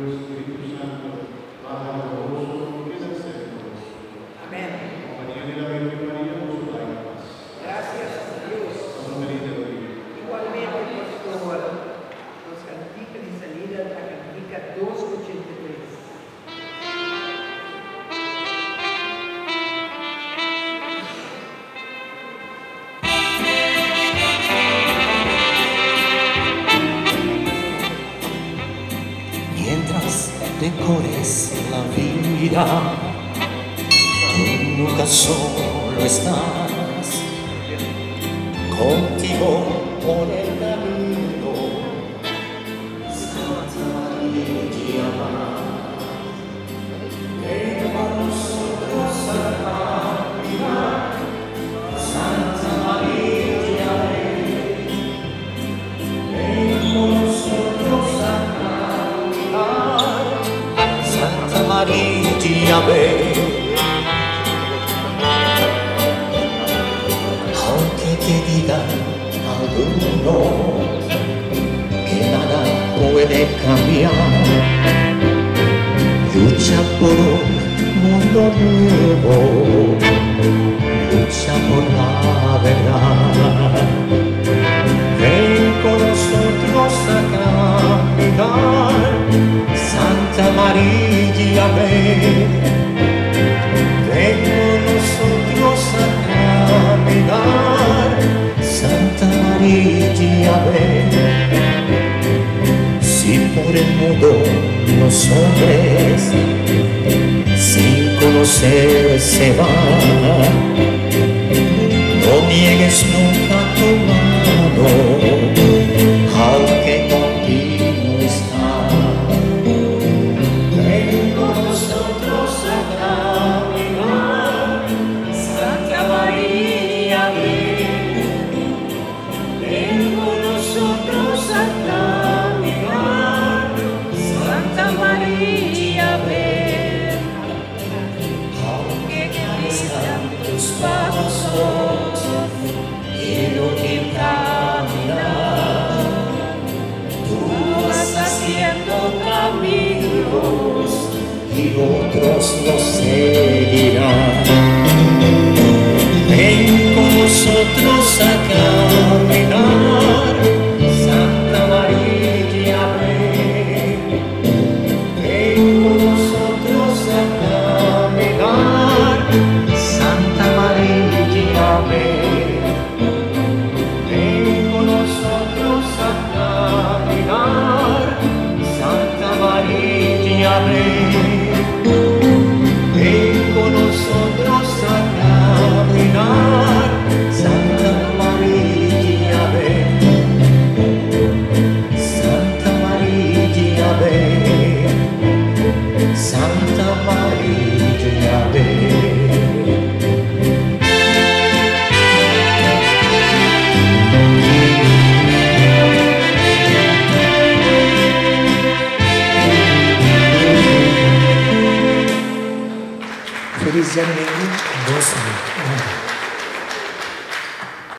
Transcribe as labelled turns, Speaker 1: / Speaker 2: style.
Speaker 1: Espíritu Santo, baja gozoso, quédase en nosotros.
Speaker 2: Amén.
Speaker 1: María de la Virgen María, nos da paz.
Speaker 2: Gracias a Dios.
Speaker 1: Vamos a venir de hoy.
Speaker 2: Igualmente, pastor, nos cantica de salida la cantica 283.
Speaker 3: Mientras decores la vida, tú nunca solo estás, contigo por el camino, Santa María, ven con nosotros a caminar, Santa María, ven con nosotros a caminar, Santa María, ven. Aunque te digan algunos que nada puede cambiar, lucha por un mundo nuevo, lucha por la verdad. Ven con nosotros a caminar, Santa María, ven. Ven con nosotros a caminar, Santa María, ven. Si por el mundo los hombres sin conocer se van, no niegues nunca tu mano, aunque contigo está. Ven con nosotros a caminar, Santa María, ven. Ven con nosotros a caminar, Santa María, ven. Aunque sean tus pasos inútil caminar, tú vas haciendo caminos y otros nos seguirán. Ven con nosotros a caminar, Santa María, ven. Ven con nosotros a caminar, Santa María, ven. Ven con nosotros a caminar, Santa María, ven. Ven con nosotros a caminar, Santa María, ven. Santa María, ven. Santa María, ven.
Speaker 4: Feliz año 2000.